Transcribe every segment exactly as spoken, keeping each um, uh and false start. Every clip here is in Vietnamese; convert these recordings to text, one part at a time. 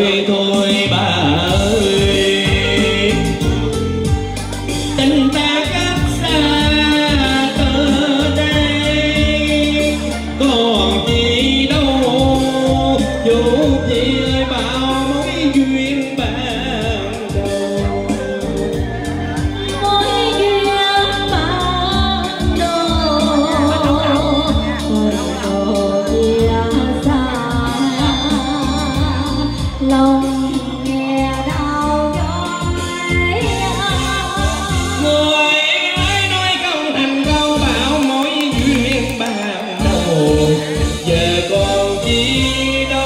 thôi thôi bà ơi, tình ta cách xa từ đây, còn gì đâu dù chỉ ơi bao mối duyên ban đầu. Mối duyên ban đầu còn chia xa, lòng nghe đau nhói. Người ơi nói câu thành câu bảo mối duyên ban đầu, giờ còn chi đâu.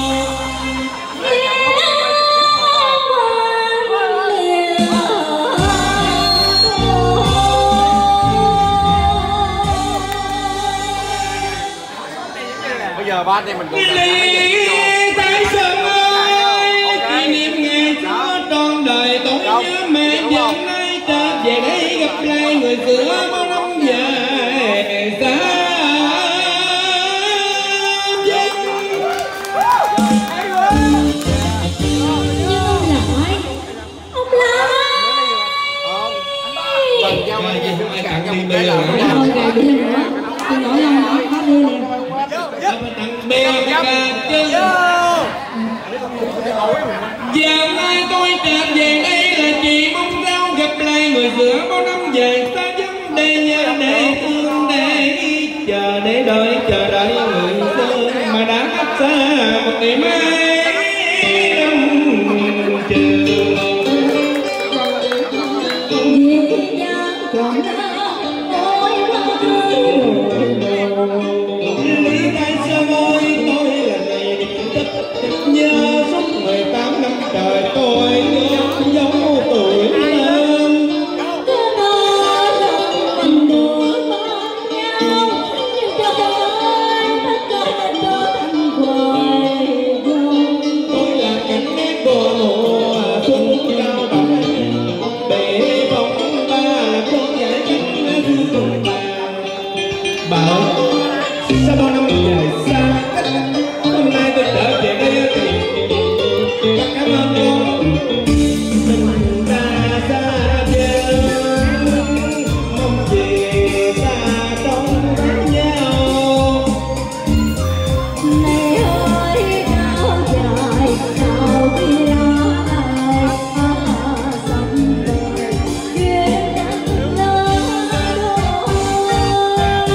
Bây giờ ba thì mình cũng Thái Sơn ơi, kỷ niệm ngày xưa trọn đời tôi nhớ mẹ giờ nay trở về đây gặp lại người xưa bao năm về xa. gần nhau mà gì không ai cạn nhau một cái là Thôi gài đi nữa, tôi nói không nói phát đi liền. Tặng bè cả chân. Giờ nay tôi trở về đây là chỉ mong sao gặp lại người xưa bao năm về xa vắng, để nhớ để thương để chờ để đợi chờ đợi người xưa mà đã cách xa một ngày mai năm chờ. Vì gian trọn ôi Lý Thái Sơn ơi, tôi là ngày niệm tích nhớ suốt mười tám năm trời tôi nhớ dấu tuổi lên. cứ nói rằng mình được bên nhau, nhưng cho tôi tất cả trở thành hoài vọng. Tôi là cảnh nét của mùa xuân cao bằng, để bóng ba là con giải cánh thương cùng bà. Bà ơi, sao bao năm dài xa cách, hôm nay tôi trở về đây thì cảm ơn con. Tình ta xa vời, mong về xa trong đánh nhau. Này ơi cao dài sao khi đó ai sông đời duyên đắng lớn đôi.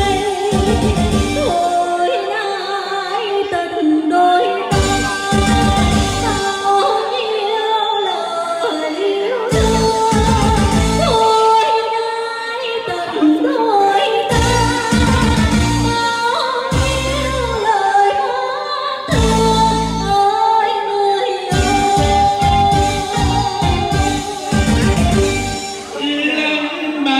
Thôi nay tình đôi ta bao nhiêu lời yêu thương. Thôi nay tình đôi ta bao nhiêu lời hát thương ơi người ơi. Lần bà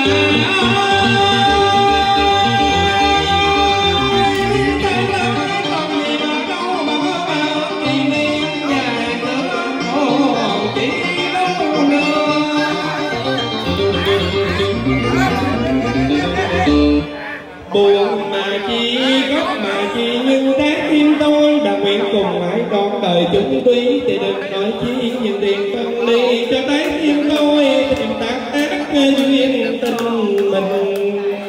buồn mà chi khóc mà chi như đáng tim tôi đã nguyện cùng mãi trọn đời chung tuy, thì đừng nói chi những tiền phân ly cho trái tim tôi tìm tác ác duyên tình mình.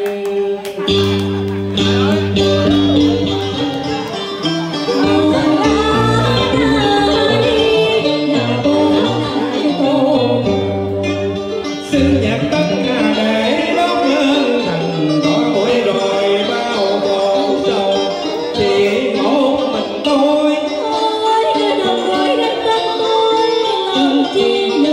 Xin nhạc tất cả để đón lên thành có tuổi rồi bao khổ sầu, chỉ một mình tôi. Ôi đừng nói đến đất tôi làm chi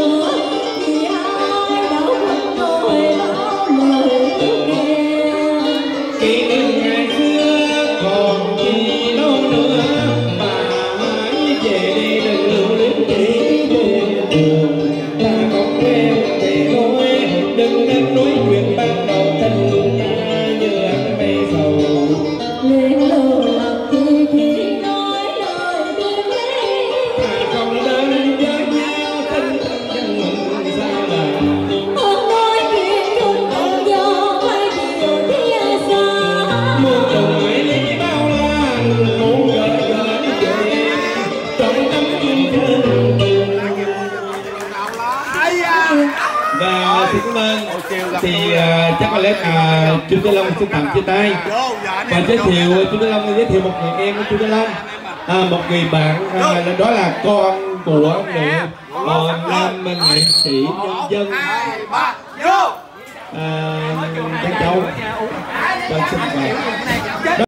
thì uh, chắc có lẽ là chú Tư Long sẽ tạm chia tay và giới thiệu chú Tư Long giới thiệu một người em của chú Tư Long, à, một người bạn, à, đó là con của một nam nghệ sĩ nhân dân à, Tân Châu. Vâng, xin mời.